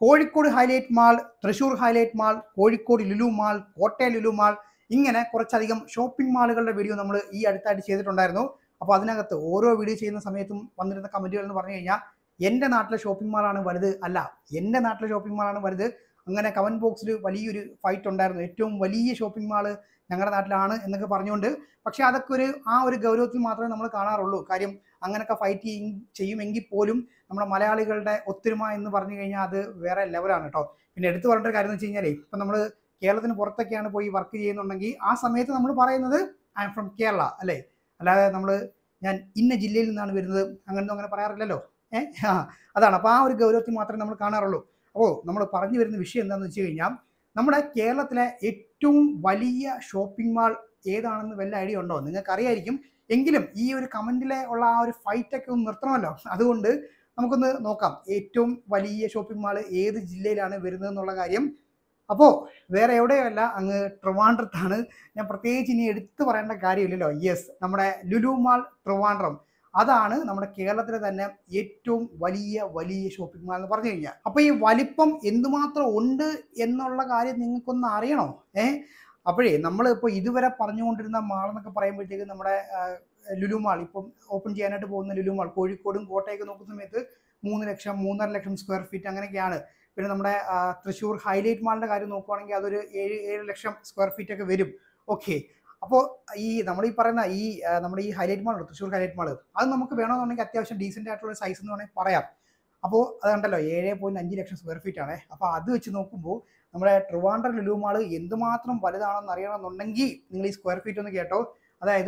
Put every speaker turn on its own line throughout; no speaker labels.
Kozhikode Hilite mall, Thrissur Hilite mall, Kozhikode Lulu mall, Kottayam Lulu mall, ഇങ്ങനെ കുറച്ചധികം shopping മാളുകളുടെ video നമ്മൾ ഈ അടുത്തായിട്ട് ചെയ്തിട്ടുണ്ടായിരുന്നു. അപ്പോൾ അതിനകത്ത് ഓരോ വീഡിയോ ചെയ്യുന്ന സമയത്തും വന്നിരുന്ന കമന്റുകൾ എന്ന് പറഞ്ഞു കഴിഞ്ഞാൽ എൻ്റെ നാട്ടിലെ ഷോപ്പിംഗ് മാളാണ് വലുത്, അല്ല എൻ്റെ നാട്ടിലെ ഷോപ്പിംഗ് മാളാണ് വലുത്. അങ്ങനെ കമന്റ് ബോക്സിൽ വലിയൊരു ഫൈറ്റ് ഉണ്ടായിരുന്നു. ഏറ്റവും വലിയ ഷോപ്പിംഗ് മാള് ഞങ്ങളുടെ നാട്ടിലാണ് എന്നൊക്കെ പറഞ്ഞുകൊണ്ട്. പക്ഷെ അതൊക്കെ ആ ഒരു ഗൗരവത്തിൽ മാത്രമേ നമ്മൾ കാണാറുള്ളൂ. കാര്യം അങ്ങനെയൊക്കെ ഫൈറ്റ് ചെയ്യുമെങ്കിൽ പോലും നമ്മുടെ മലയാളികളുടെ ഒത്തൊരുമ എന്ന് പറഞ്ഞു കഴിഞ്ഞാൽ അത് വേറെ ലെവലാണ് കേട്ടോ. പിന്നെ എടുത്തു പറയേണ്ട ഒരു കാര്യം എന്ന് വെച്ച് കഴിഞ്ഞാൽ ഇപ്പം നമ്മൾ കേരളത്തിന് പുറത്തൊക്കെയാണ് പോയി വർക്ക് ചെയ്യുന്നുണ്ടെങ്കിൽ ആ സമയത്ത് നമ്മൾ പറയുന്നത് ഐ എം ഫ്രം കേരള അല്ലേ, അല്ലാതെ ഞാൻ ഇന്ന ജില്ലയിൽ നിന്നാണ് വരുന്നത് അങ്ങനൊന്നും അങ്ങനെ പറയാറില്ലല്ലോ. അതാണ്. അപ്പോൾ ആ ഒരു ഗൗരവത്തിൽ മാത്രമേ നമ്മൾ കാണാറുള്ളൂ. അപ്പോൾ നമ്മൾ പറഞ്ഞു വരുന്ന വിഷയം എന്താണെന്ന് വെച്ച് കഴിഞ്ഞാൽ നമ്മുടെ കേരളത്തിലെ ഏറ്റവും വലിയ ഷോപ്പിംഗ് മാൾ ഏതാണെന്ന് വല്ല ഐഡിയ ഉണ്ടോ? നിങ്ങൾക്ക് അറിയായിരിക്കും. എങ്കിലും ഈ ഒരു കമന്റിലെ ഉള്ള ആ ഒരു ഫൈറ്റൊക്കെ ഒന്ന് നിർത്തണമല്ലോ. അതുകൊണ്ട് നമുക്കൊന്ന് നോക്കാം ഏറ്റവും വലിയ ഷോപ്പിംഗ് മാൾ ഏത് ജില്ലയിലാണ് വരുന്നത് എന്നുള്ള കാര്യം. അപ്പോൾ വേറെ എവിടെയല്ല, അങ്ങ് ട്രിവാൻഡ്രത്താണ്. ഞാൻ പ്രത്യേകിച്ച് ഇനി എടുത്തു പറയേണ്ട കാര്യമില്ലല്ലോ. യെസ്, നമ്മുടെ ലുലു മാൾ ട്രിവാൻഡ്രം, അതാണ് നമ്മുടെ കേരളത്തിലെ തന്നെ ഏറ്റവും വലിയ ഷോപ്പിംഗ് മാൾ എന്ന് പറഞ്ഞു കഴിഞ്ഞാൽ. അപ്പോൾ ഈ വലിപ്പം എന്തുമാത്രം ഉണ്ട് എന്നുള്ള കാര്യം നിങ്ങൾക്കൊന്ന് അറിയണോ? അപ്പോഴേ നമ്മളിപ്പോൾ ഇതുവരെ പറഞ്ഞുകൊണ്ടിരുന്ന മാൾ എന്നൊക്കെ പറയുമ്പോഴത്തേക്ക് നമ്മുടെ ലുലു മാൾ, ഇപ്പം ഓപ്പൺ ചെയ്യാനായിട്ട് പോകുന്ന ലുലു മാൾ കോഴിക്കോടും കോട്ടയൊക്കെ നോക്കുന്ന സമയത്ത് 3 ലക്ഷം 3.5 ലക്ഷം സ്ക്വയർ ഫീറ്റ് അങ്ങനെയൊക്കെയാണ്. പിന്നെ നമ്മുടെ തൃശ്ശൂർ ഹൈലൈറ്റ് മാളിൻ്റെ കാര്യം നോക്കുവാണെങ്കിൽ അതൊരു 7 ലക്ഷം സ്ക്വയർ ഫീറ്റ് ഒക്കെ വരും. ഓക്കെ. അപ്പോൾ നമ്മൾ ഈ പറയുന്ന നമ്മുടെ ഈ Hilite mall, Thrissur Hilite mall, അത് നമുക്ക് വേണമെന്നുണ്ടെങ്കിൽ അത്യാവശ്യം ഡീസൻ്റ് ആയിട്ടുള്ള സൈസ് എന്ന് വേണമെങ്കിൽ പറയാം. അപ്പോൾ അതുണ്ടല്ലോ 7.5 ലക്ഷം സ്ക്വയർ ഫീറ്റ് ആണ്. അപ്പോൾ അത് വെച്ച് നോക്കുമ്പോൾ നമ്മുടെ ട്രിവാൻഡ്രം ലുലു മാൾ എന്തുമാത്രം വലുതാണെന്ന് അറിയണമെന്നുണ്ടെങ്കിൽ നിങ്ങൾ ഈ സ്ക്വയർ ഫീറ്റ് ഒന്ന് കേട്ടോ. അതായത്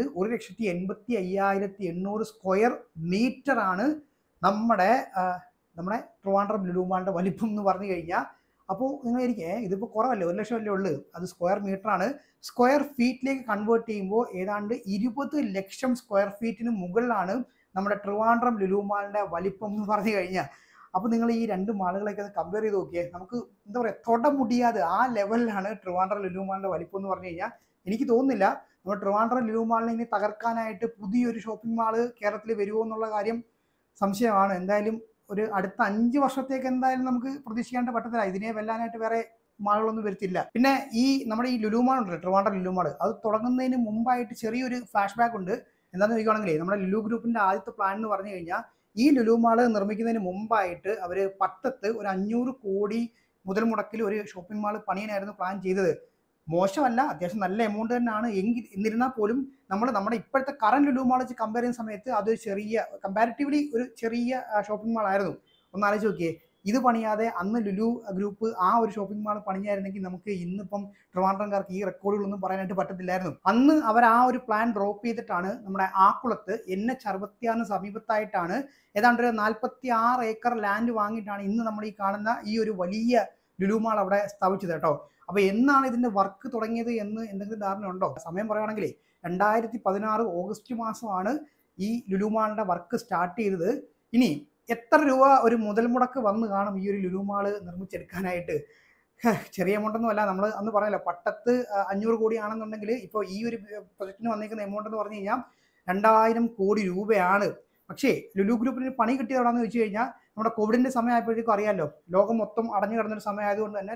1,85,800 സ്ക്വയർ മീറ്റർ ആണ് നമ്മുടെ ട്രിവാൻഡ്രം ലുലു മാളിൻ്റെ വലിപ്പം എന്ന് പറഞ്ഞു കഴിഞ്ഞാൽ. അപ്പോൾ നിങ്ങൾ ഇതിപ്പോൾ കുറവല്ലേ, 1 ലക്ഷം അല്ലേ ഉള്ളൂ. അത് സ്ക്വയർ മീറ്റർ ആണ്. സ്ക്വയർ ഫീറ്റിലേക്ക് കൺവേർട്ട് ചെയ്യുമ്പോൾ ഏതാണ്ട് 20 ലക്ഷം സ്ക്വയർ ഫീറ്റിന് മുകളിലാണ് നമ്മുടെ ട്രിവാൻഡ്രം ലുലു മാളിൻ്റെ വലിപ്പം എന്ന് പറഞ്ഞു കഴിഞ്ഞാൽ. അപ്പോൾ നിങ്ങൾ ഈ രണ്ട് മാളുകളൊക്കെ കമ്പയർ ചെയ്ത് നോക്കിയേ. നമുക്ക് എന്താ പറയുക, തൊട മുടിയാതെ ആ ലെവലിലാണ് ട്രിവാൻഡ്രം ലുലു മാളിൻ്റെ വലിപ്പം എന്ന് പറഞ്ഞു കഴിഞ്ഞാൽ. എനിക്ക് തോന്നുന്നില്ല നമ്മുടെ ട്രിവാൻഡ്രം ലുലു മാളിനെ ഇനി തകർക്കാനായിട്ട് പുതിയൊരു ഷോപ്പിംഗ് മാള് കേരളത്തിൽ വരുമോ എന്നുള്ള കാര്യം സംശയമാണ്. എന്തായാലും ഒരു അടുത്ത 5 വർഷത്തേക്ക് എന്തായാലും നമുക്ക് പ്രതീക്ഷിക്കാണ്ട് പറ്റത്തില്ല. ഇതിനെ വെല്ലാനായിട്ട് വേറെ മാളുകളൊന്നും വരുത്തില്ല. പിന്നെ നമ്മുടെ ഈ ലുലു മാൾ ഉണ്ടല്ലോ, ട്രിവാൻഡ്രം ലുലു മാൾ, അത് തുടങ്ങുന്നതിന് മുമ്പായിട്ട് ചെറിയൊരു ഫ്ലാഷ് ബാക്ക് ഉണ്ട്. എന്താണെന്ന് ചോദിക്കുകയാണെങ്കിൽ നമ്മുടെ ലുലു ഗ്രൂപ്പിന്റെ ആദ്യത്തെ പ്ലാൻ എന്ന് പറഞ്ഞു കഴിഞ്ഞാൽ ഈ ലുലു മാൾ നിർമ്മിക്കുന്നതിന് മുമ്പായിട്ട് അവർ പട്ടത്ത് ഒരു 500 കോടി മുതൽ മുടക്കിൽ ഒരു ഷോപ്പിംഗ് മാൾ പണിയാനായിരുന്നു പ്ലാൻ ചെയ്തത്. മോശമല്ല, അത്യാവശ്യം നല്ല എമൗണ്ട് തന്നെയാണ്. എന്നിരുന്നാൽ പോലും നമ്മുടെ ഇപ്പോഴത്തെ കറന്റ് ലുലു മാൾ വെച്ച് കമ്പയർ ചെയ്യുന്ന സമയത്ത് അത് കമ്പാരിറ്റീവ്ലി ഒരു ചെറിയ ഷോപ്പിംഗ് മാൾ ആയിരുന്നു. ഒന്ന് ആലോചിച്ച് നോക്കിയേ. ഇത് പണിയാതെ അന്ന് ലുലു ഗ്രൂപ്പ് ആ ഒരു ഷോപ്പിംഗ് മാൾ പണിഞ്ഞായിരുന്നെങ്കിൽ നമുക്ക് ഇന്നിപ്പം ട്രിവാൻഡ്രംകാർക്ക് ഈ റെക്കോർഡുകളൊന്നും പറയാനായിട്ട് പറ്റത്തില്ലായിരുന്നു. അന്ന് അവർ ആ ഒരു പ്ലാൻ ഡ്രോപ്പ് ചെയ്തിട്ടാണ് നമ്മുടെ ആക്കുളത്ത് NH66 സമീപത്തായിട്ടാണ് ഏതാണ്ട് ഒരു 46 ഏക്കർ ലാൻഡ് വാങ്ങിയിട്ടാണ് ഇന്ന് നമ്മൾ ഈ കാണുന്ന ഈ ഒരു വലിയ ലുലു മാൾ അവിടെ സ്ഥാപിച്ചത് കേട്ടോ. അപ്പോൾ എന്നാണ് ഇതിന്റെ വർക്ക് തുടങ്ങിയത് എന്ന് എന്തെങ്കിലും ധാരണ ഉണ്ടോ? സമയം പറയുകയാണെങ്കിൽ 2016 ഓഗസ്റ്റ് മാസമാണ് ഈ ലുലു മാളിന്റെ വർക്ക് സ്റ്റാർട്ട് ചെയ്തത്. ഇനി എത്ര രൂപ ഒരു മുതൽ മുടക്ക് വന്ന് കാണും ഈ ഒരു ലുലു മാള് നിർമ്മിച്ചെടുക്കാനായിട്ട്? ചെറിയ എമൗണ്ടൊന്നും അല്ല. നമ്മൾ അന്ന് പറയല്ലോ, പട്ടത്ത് 500 കോടി ആണെന്നുണ്ടെങ്കിൽ ഇപ്പോൾ ഈ ഒരു പ്രൊജക്റ്റിന് വന്നിരിക്കുന്ന എമൗണ്ട് എന്ന് പറഞ്ഞു കഴിഞ്ഞാൽ 2000 കോടി രൂപയാണ്. പക്ഷേ ലുലു ഗ്രൂപ്പിന് പണി കിട്ടിയതാണെന്ന് വെച്ച് കഴിഞ്ഞാൽ നമ്മുടെ കോവിഡിന്റെ സമയമായപ്പോഴേക്കും അറിയാമല്ലോ, ലോകം മൊത്തം അടഞ്ഞു കിടന്നൊരു സമയമായതുകൊണ്ട് തന്നെ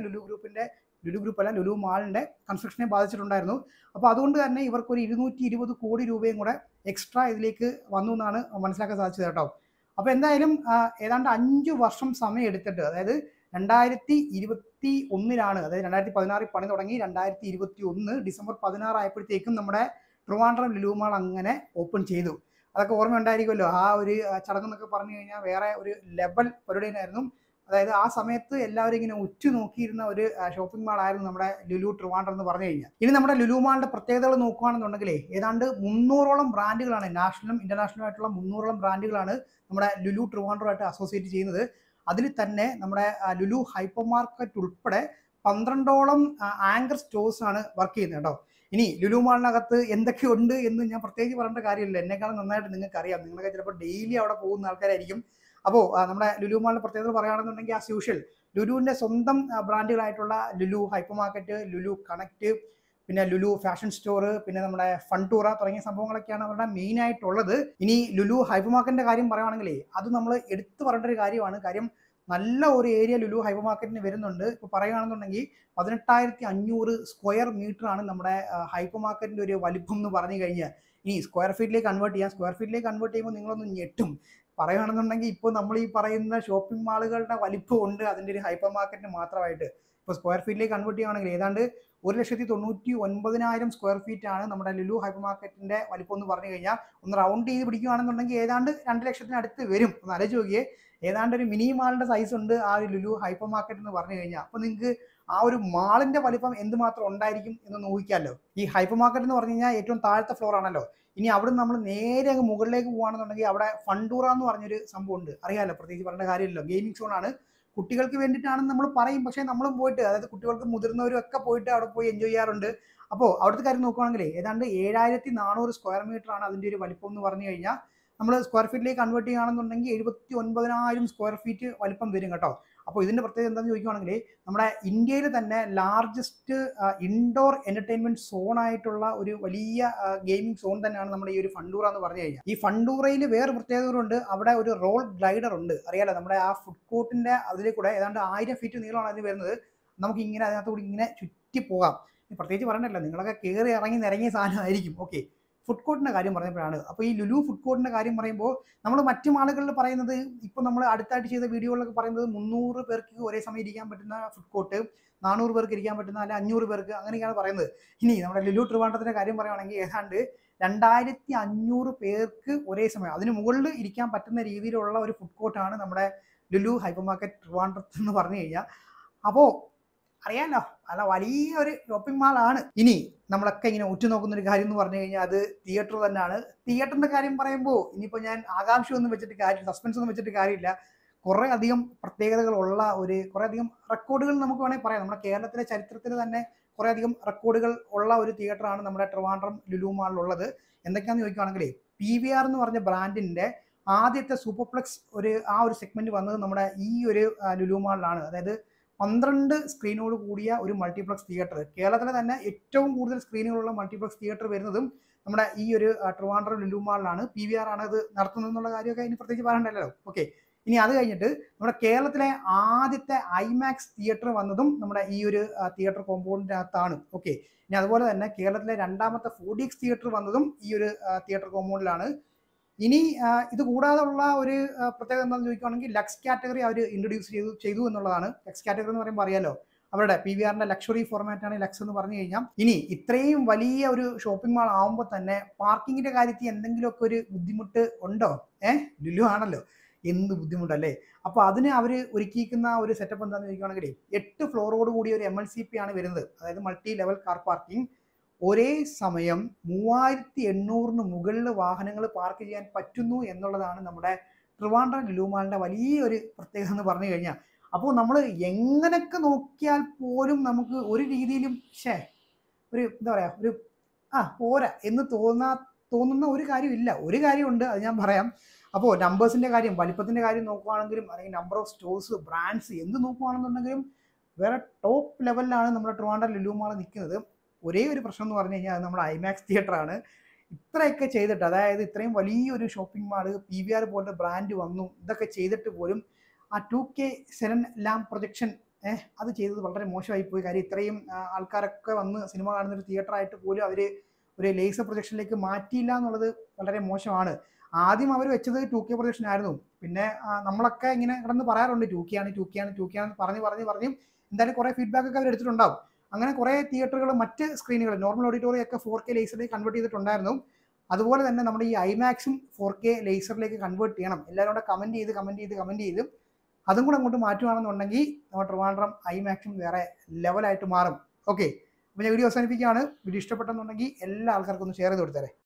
ലുലു മാളിന്റെ കൺസ്ട്രക്ഷനെ ബാധിച്ചിട്ടുണ്ടായിരുന്നു. അപ്പോൾ അതുകൊണ്ട് തന്നെ ഇവർക്കൊരു 220 കോടി രൂപയും കൂടെ എക്സ്ട്രാ ഇതിലേക്ക് വന്നു എന്നാണ് മനസ്സിലാക്കാൻ സാധിച്ചത് കേട്ടോ. അപ്പോൾ എന്തായാലും ഏതാണ്ട് 5 വർഷം സമയം എടുത്തിട്ട്, അതായത് 2021 അതായത് 2016 പണി തുടങ്ങി 2021 ഡിസംബർ 16 ആയപ്പോഴത്തേക്കും നമ്മുടെ ട്രിവാൻഡ്രം ലുലു മാൾ അങ്ങനെ ഓപ്പൺ ചെയ്തു. അതൊക്കെ ഓർമ്മ ഉണ്ടായിരിക്കുമല്ലോ. ആ ഒരു ചടങ്ങെന്നൊക്കെ പറഞ്ഞു കഴിഞ്ഞാൽ വേറെ ഒരു ലെവൽ പരിപാടിയായിരുന്നു. അതായത് ആ സമയത്ത് എല്ലാവരും ഇങ്ങനെ ഉറ്റുനോക്കിയിരുന്ന ഒരു ഷോപ്പിംഗ് മാൾ ആയിരുന്നു നമ്മുടെ ലുലു ട്രിവാൻഡ്രം എന്ന് പറഞ്ഞു കഴിഞ്ഞാൽ. ഇനി നമ്മുടെ ലുലു മാളിന്റെ പ്രത്യേകതകൾ നോക്കുകയാണെന്നുണ്ടെങ്കിൽ ഏതാണ്ട് 300ഓളം ബ്രാൻഡുകളാണ്, നാഷണലും ഇന്റർനാഷണലും ആയിട്ടുള്ള 300ഓളം ബ്രാൻഡുകളാണ് നമ്മുടെ ലുലു ട്രിവാൻഡ്രമായിട്ട് അസോസിയേറ്റ് ചെയ്യുന്നത്. അതിൽ തന്നെ നമ്മുടെ ലുലു ഹൈപ്പർ മാർക്കറ്റ് ഉൾപ്പെടെ 12ഓളം ആങ്കർ സ്റ്റോഴ്സ് ആണ് വർക്ക് ചെയ്യുന്നത് കേട്ടോ. ഇനി ലുലു മാളിനകത്ത് എന്തൊക്കെയുണ്ട് എന്ന് ഞാൻ പ്രത്യേകിച്ച് പറയേണ്ട കാര്യമില്ല. എന്നെക്കാളും നന്നായിട്ട് നിങ്ങൾക്ക് അറിയാം. നിങ്ങളൊക്കെ ചിലപ്പോൾ ഡെയിലി അവിടെ പോകുന്ന ആൾക്കാരായിരിക്കും. അപ്പോൾ നമ്മുടെ ലുലു മാളിന്റെ പ്രത്യേകത പറയുകയാണെന്നുണ്ടെങ്കിൽ ആസ് യൂഷ്വൽ ലുലുവിന്റെ സ്വന്തം ബ്രാൻഡുകളായിട്ടുള്ള Lulu hypermarket, Lulu Connect, പിന്നെ ലുലു ഫാഷൻ സ്റ്റോർ, പിന്നെ നമ്മുടെ ഫണ്ടൂറ തുടങ്ങിയ സംഭവങ്ങളൊക്കെയാണ് അവരുടെ മെയിൻ ആയിട്ടുള്ളത്. ഇനി ലുലു ഹൈപ്പർ മാർക്കറ്റിന്റെ കാര്യം പറയുകയാണെങ്കിൽ അത് നമ്മൾ എടുത്തു പറയേണ്ട ഒരു കാര്യമാണ്. കാര്യം നല്ല ഒരു ഏരിയ ലുലു ഹൈപ്പർ മാർക്കറ്റിന് വരുന്നുണ്ട്. ഇപ്പോൾ പറയുകയാണെന്നുണ്ടെങ്കിൽ 18,500 സ്ക്വയർ മീറ്റർ ആണ് നമ്മുടെ ഹൈപ്പർ മാർക്കറ്റിന്റെ ഒരു വലിപ്പം എന്ന് പറഞ്ഞു കഴിഞ്ഞാൽ. ഇനി സ്ക്വയർ ഫീറ്റിലേക്ക് കൺവേർട്ട് ചെയ്യാം. സ്ക്വയർ ഫീറ്റിലേക്ക് കൺവേർട്ട് ചെയ്യുമ്പോൾ നിങ്ങളൊന്ന് ഞെട്ടും. പറയുകയാണെന്നുണ്ടെങ്കിൽ ഇപ്പോൾ നമ്മൾ ഈ പറയുന്ന ഷോപ്പിംഗ് മാളുകളുടെ വലിപ്പം ഉണ്ട് അതിൻ്റെ ഒരു ഹൈപ്പർ മാർക്കറ്റിന് മാത്രമായിട്ട്. ഇപ്പോൾ സ്ക്വയർ ഫീറ്റിലേക്ക് കൺവേർട്ട് ചെയ്യുകയാണെങ്കിൽ ഏതാണ്ട് 1,99,000 സ്ക്വയർ ഫീറ്റ് ആണ് നമ്മുടെ ലുലു ഹൈപ്പർ മാർക്കറ്റിന്റെ വലിപ്പം എന്ന് പറഞ്ഞു കഴിഞ്ഞാൽ. ഒന്ന് റൗണ്ട് ചെയ്ത് പിടിക്കുകയാണെന്നുണ്ടെങ്കിൽ ഏതാണ്ട് 2 ലക്ഷത്തിനടുത്ത് വരും. ഒന്ന് ആലോചിച്ച് നോക്കിയേ, ഏതാണ്ട് ഒരു മിനി മാളിന്റെ സൈസ് ഉണ്ട് ആ ഒരു ലുലു ഹൈപ്പർ മാർക്കറ്റ് എന്ന് പറഞ്ഞു കഴിഞ്ഞാൽ. അപ്പോൾ നിങ്ങൾക്ക് ആ ഒരു മാളിന്റെ വലിപ്പം എന്തുമാത്രം ഉണ്ടായിരിക്കും എന്ന് നോക്കിക്കാമല്ലോ. ഈ ഹൈപ്പർ മാർക്കറ്റ് എന്ന് പറഞ്ഞു കഴിഞ്ഞാൽ ഏറ്റവും താഴത്തെ ഫ്ലോർ ആണല്ലോ. ഇനി അവിടെ നമ്മൾ നേരെ അങ്ങ് മുകളിലേക്ക് പോകുകയാണെന്നുണ്ടെങ്കിൽ അവിടെ ഫണ്ടൂറ എന്ന് പറഞ്ഞൊരു സംഭവം ഉണ്ട്. അറിയാമല്ലോ, പ്രത്യേകിച്ച് പറയേണ്ട കാര്യമില്ലല്ലോ. ഗെയിമിംഗ് സോൺ ആണ്, കുട്ടികൾക്ക് വേണ്ടിയിട്ടാണെന്ന് നമ്മൾ പറയും. പക്ഷേ നമ്മളും പോയിട്ട്, അതായത് കുട്ടികൾക്ക് മുതിർന്നവരും ഒക്കെ പോയിട്ട് അവിടെ പോയി എൻജോയ് ചെയ്യാറുണ്ട്. അപ്പോൾ അവിടുത്തെ കാര്യം നോക്കുകയാണെങ്കിൽ ഏതാണ്ട് 7,400 സ്ക്വയർ മീറ്റർ ആണ് അതിൻ്റെ ഒരു വലിപ്പം എന്ന് പറഞ്ഞു കഴിഞ്ഞാൽ. നമ്മൾ സ്ക്വയർ ഫീറ്റിലേക്ക് കൺവേർട്ട് ചെയ്യുകയാണെന്നുണ്ടെങ്കിൽ 79,000 സ്ക്വയർ ഫീറ്റ് വലിപ്പം വരും കേട്ടോ. അപ്പോൾ ഇതിൻ്റെ പ്രത്യേകത എന്താണെന്ന് ചോദിക്കുകയാണെങ്കിൽ നമ്മുടെ ഇന്ത്യയിൽ തന്നെ ലാർജസ്റ്റ് ഇൻഡോർ എന്റർടൈൻമെന്റ് സോൺ ആയിട്ടുള്ള ഒരു വലിയ ഗെയിമിംഗ് സോൺ തന്നെയാണ് നമ്മുടെ ഈ ഒരു ഫണ്ടൂറ എന്ന് പറഞ്ഞു കഴിഞ്ഞാൽ. ഈ ഫണ്ടൂറയിൽ വേറെ പ്രത്യേകതകളുണ്ട്. അവിടെ ഒരു റോൾ ഗ്ലൈഡർ ഉണ്ട്. അറിയാലോ, നമ്മുടെ ആ ഫുഡ് കോർട്ടിന്റെ അതിലെ കൂടെ ഏതാണ്ട് 1000 ഫീറ്റ് നീളമാണ് അതിന് വരുന്നത്. നമുക്ക് ഇങ്ങനെ അതിനകത്ത് കൂടി ഇങ്ങനെ ചുറ്റി പോകാം. പ്രത്യേകിച്ച് പറയണ്ടല്ലോ, നിങ്ങളൊക്കെ കയറി ഇറങ്ങി നിരങ്ങിയ സാധനമായിരിക്കും. ഓക്കെ, ഫുഡ് കോർട്ടിന്റെ കാര്യം പറഞ്ഞപ്പോഴാണ്. അപ്പോൾ ഈ ലുലു ഫുഡ് കോർട്ടിന്റെ കാര്യം പറയുമ്പോൾ നമ്മൾ മറ്റു മാളുകളിൽ പറയുന്നത്, ഇപ്പോൾ നമ്മൾ അടുത്തായിട്ട് ചെയ്ത വീഡിയോകളൊക്കെ പറയുന്നത് 300 പേർക്ക് ഒരേ സമയം ഇരിക്കാൻ പറ്റുന്ന ഫുഡ് കോർട്ട്, 400 പേർക്ക് ഇരിക്കാൻ പറ്റുന്ന, അല്ല 500 പേർക്ക്, അങ്ങനെയൊക്കെയാണ് പറയുന്നത്. ഇനി നമ്മുടെ ലുലു ട്രിവാൻഡ്രത്തിന്റെ കാര്യം പറയുകയാണെങ്കിൽ ഏതാണ്ട് 2,500 പേർക്ക് ഒരേ സമയം അതിന് മുകളിൽ ഇരിക്കാൻ പറ്റുന്ന രീതിയിലുള്ള ഒരു ഫുഡ് കോർട്ടാണ് നമ്മുടെ ലുലു ഹൈപ്പർ മാർക്കറ്റ് ട്രിവാൻഡ്രത്ത് എന്ന് പറഞ്ഞു കഴിഞ്ഞാൽ. അപ്പോൾ അറിയാലോ, അല്ല വലിയൊരു ഷോപ്പിംഗ് മാളാണ്. ഇനി നമ്മളൊക്കെ ഇങ്ങനെ ഉറ്റുനോക്കുന്ന ഒരു കാര്യം എന്ന് പറഞ്ഞു കഴിഞ്ഞാൽ അത് തിയേറ്റർ തന്നെയാണ്. തിയേറ്ററിന്റെ കാര്യം പറയുമ്പോൾ ഇനിയിപ്പോൾ ഞാൻ ആകാംക്ഷ ഒന്നും വെച്ചിട്ട് കാര്യമില്ല, സസ്പെൻസ് ഒന്നും വെച്ചിട്ട് കാര്യമില്ല. കുറേ അധികം പ്രത്യേകതകളുള്ള കുറേ അധികം റെക്കോർഡുകൾ നമുക്ക് വേണമെങ്കിൽ പറയാം. നമ്മുടെ കേരളത്തിലെ ചരിത്രത്തിൽ തന്നെ കുറേ അധികം റെക്കോർഡുകൾ ഉള്ള ഒരു തിയേറ്ററാണ് നമ്മുടെ ട്രിവാൻഡ്രം ലുലു മാളിലുള്ളത്. എന്തൊക്കെയാണെന്ന് ചോദിക്കുകയാണെങ്കിൽ PVR എന്ന് പറഞ്ഞ ബ്രാൻഡിന്റെ ആദ്യത്തെ സൂപ്പർപ്ലെക്സ് ആ ഒരു സെഗ്മെന്റ് വന്നത് നമ്മുടെ ഈ ഒരു ലുലു മാളിലാണ്. അതായത് 12 സ്ക്രീനോട് കൂടിയ ഒരു മൾട്ടിപ്ലക്സ് തിയേറ്റർ. കേരളത്തിലെ തന്നെ ഏറ്റവും കൂടുതൽ സ്ക്രീനുകളുള്ള മൾട്ടിപ്ലക്സ് തിയേറ്റർ വരുന്നതും നമ്മുടെ ഈ ഒരു ട്രിവാൻഡ്രം ലുലു മാളിലാണ്. PVR ആണ് അത് നടത്തുന്നതെന്നുള്ള കാര്യമൊക്കെ അതിന് പ്രത്യേകിച്ച് പറയണ്ടല്ലോ. ഓക്കെ, ഇനി അത് കഴിഞ്ഞിട്ട് നമ്മുടെ കേരളത്തിലെ ആദ്യത്തെ IMAX തിയേറ്റർ വന്നതും നമ്മുടെ ഈ ഒരു തിയേറ്റർ കോമ്പൗണ്ടിനകത്താണ്. ഓക്കെ, ഇനി അതുപോലെ തന്നെ കേരളത്തിലെ രണ്ടാമത്തെ 4DX തിയേറ്റർ വന്നതും ഈ ഒരു തിയേറ്റർ കോമ്പൗണ്ടിലാണ്. ഇനി ഇത് കൂടാതെയുള്ള ഒരു പ്രത്യേകത എന്താണെന്ന് ചോദിക്കുകയാണെങ്കിൽ ലക്സ് കാറ്റഗറി അവർ ഇൻട്രൊഡ്യൂസ് ചെയ്തു എന്നുള്ളതാണ്. ലക്സ് കാറ്റഗറി എന്ന് പറയുമ്പോൾ അറിയാലോ, അവരുടെ PVRന്റെ ലക്ഷറി ഫോർമാറ്റ് ആണ് ലക്സ് എന്ന് പറഞ്ഞു കഴിഞ്ഞാൽ. ഇനി ഇത്രയും വലിയ ഒരു ഷോപ്പിംഗ് മാൾ ആകുമ്പോൾ തന്നെ പാർക്കിങ്ങിന്റെ കാര്യത്തിൽ എന്തെങ്കിലുമൊക്കെ ഒരു ബുദ്ധിമുട്ട് ഉണ്ടോ? ലുലു ആണല്ലോ, എന്ത് ബുദ്ധിമുട്ടല്ലേ. അപ്പോൾ അതിന് അവർ ഒരുക്കിയിരിക്കുന്ന ഒരു സെറ്റപ്പ് എന്താണെന്ന് ചോദിക്കുകയാണെങ്കിൽ 8 ഫ്ലോറോട് കൂടി ഒരു MLCP ആണ് വരുന്നത്. അതായത് മൾട്ടി ലെവൽ കാർ പാർക്കിംഗ്. ഒരേ സമയം 3,800 മുകളിൽ വാഹനങ്ങൾ പാർക്ക് ചെയ്യാൻ പറ്റുന്നു എന്നുള്ളതാണ് നമ്മുടെ ട്രിവാൻഡ്രം ലുലു മാളിന്റെ വലിയൊരു പ്രത്യേകത എന്ന് പറഞ്ഞു കഴിഞ്ഞാൽ. അപ്പോൾ നമ്മൾ എങ്ങനെയൊക്കെ നോക്കിയാൽ പോലും നമുക്ക് ഒരു രീതിയിലും ഒരു എന്താ പറയുക, ഒരു പോരാ എന്ന് തോന്നുന്ന ഒരു കാര്യമില്ല. ഒരു കാര്യമുണ്ട്, അത് ഞാൻ പറയാം. അപ്പോൾ നമ്പേഴ്സിന്റെ കാര്യം, വലിപ്പത്തിന്റെ കാര്യം നോക്കുകയാണെങ്കിലും അല്ലെങ്കിൽ നമ്പർ ഓഫ് സ്റ്റോഴ്സ്, ബ്രാൻഡ്സ് എന്ത് നോക്കുകയാണെന്നുണ്ടെങ്കിലും വേറെ ടോപ്പ് ലെവലിലാണ് നമ്മുടെ ട്രിവാൻഡ്രം ലുലു മാൾ നിൽക്കുന്നത്. ഒരേ ഒരു പ്രശ്നം എന്ന് പറഞ്ഞു കഴിഞ്ഞാൽ അത് നമ്മുടെ IMAX തിയേറ്ററാണ്. ഇത്രയൊക്കെ ചെയ്തിട്ട്, അതായത് ഇത്രയും വലിയൊരു ഷോപ്പിംഗ് മാള്, PVR പോലത്തെ ബ്രാൻഡ് വന്നു, ഇതൊക്കെ ചെയ്തിട്ട് പോലും ആ 2K 7 ലാമ്പ് പ്രൊജക്ഷൻ അത് ചെയ്തത് വളരെ മോശമായി പോയി. കാര്യം ഇത്രയും ആൾക്കാരൊക്കെ വന്ന് സിനിമ കാണുന്ന ഒരു തിയേറ്ററായിട്ട് പോലും അവർ ഒരു ലേസർ പ്രൊജക്ഷനിലേക്ക് മാറ്റിയില്ല എന്നുള്ളത് വളരെ മോശമാണ്. ആദ്യം അവർ വെച്ചത് 2K പ്രൊജക്ഷൻ ആയിരുന്നു. പിന്നെ നമ്മളൊക്കെ ഇങ്ങനെ കിടന്ന് പറയാറുണ്ട് 2K ആണ് പറഞ്ഞ് എന്തായാലും കുറേ ഫീഡ്ബാക്ക് ഒക്കെ അവർ എടുത്തിട്ടുണ്ടാവും. അങ്ങനെ കുറേ തിയേറ്ററുകൾ, മറ്റ് സ്ക്രീനുകൾ, നോർമൽ ഓഡിറ്റോറിയം ഒക്കെ 4K ലേസറിലേക്ക് കൺവേർട്ട് ചെയ്തിട്ടുണ്ടായിരുന്നു. അതുപോലെ തന്നെ നമ്മുടെ ഈ IMAXും 4K ലേസറിലേക്ക് കൺവേർട്ട് ചെയ്യണം. എല്ലാവരും കൂടെ കമൻറ്റ് ചെയ്ത് അതും കൂടെ അങ്ങോട്ട് മാറ്റുകയാണെന്നുണ്ടെങ്കിൽ നമ്മുടെ ട്രിവാൻഡ്രം IMAXും വേറെ ലെവലായിട്ട് മാറും. ഓക്കെ, അപ്പോൾ ഞാൻ വീഡിയോ അവസാനിപ്പിക്കുകയാണ്. വീഡിയോ ഇഷ്ടപ്പെട്ടെന്നുണ്ടെങ്കിൽ എല്ലാ ആൾക്കാർക്കും ഒന്ന് ഷെയർ ചെയ്ത് കൊടുത്തേരെ.